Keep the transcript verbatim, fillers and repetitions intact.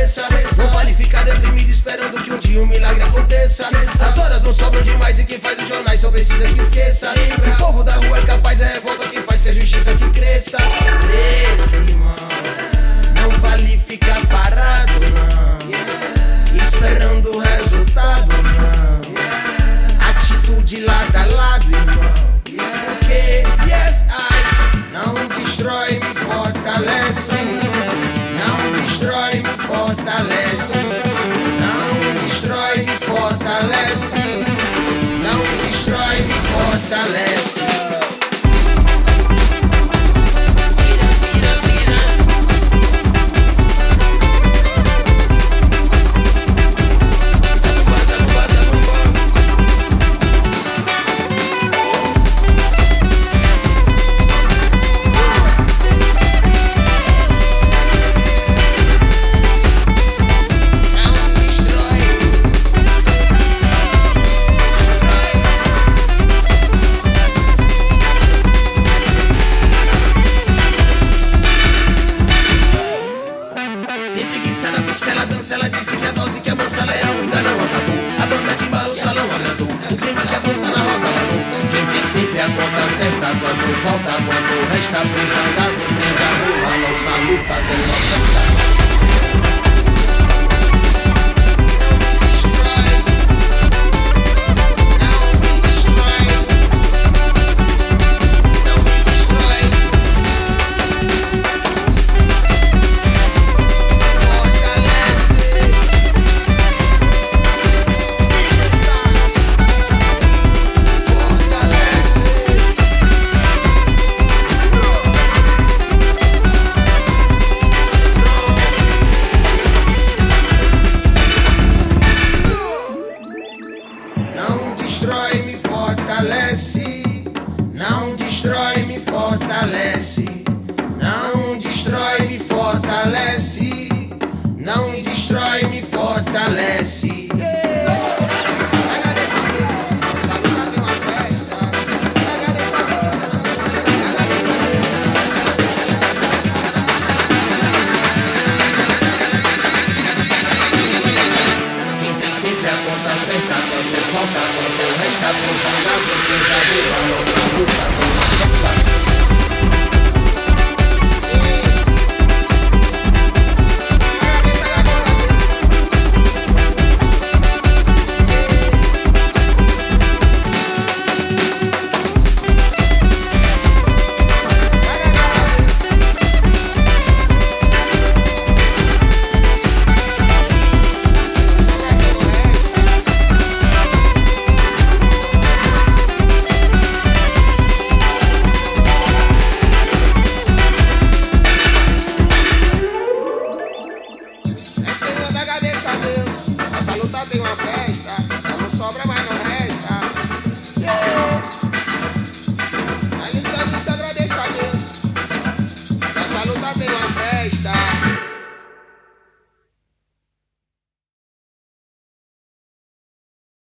cabeça. Não vale ficar deprimido esperando que um dia um milagre aconteça. As horas não sobram demais e quem faz os jornais só precisa que esqueça. O povo da rua é capaz, é revolta quem faz que a justiça que cresça. Esse, mano, não vale ficar parado, não, esperando o resultado, não. Atitude lado a lado, irmão. Porque, yes, I, não destrói, me fortalece. Não destrói, me fortalece. Não destrói, me fortalece. Não destrói, me fortalece. Falta quanto resta pros andados, quem já viu a nossa luta.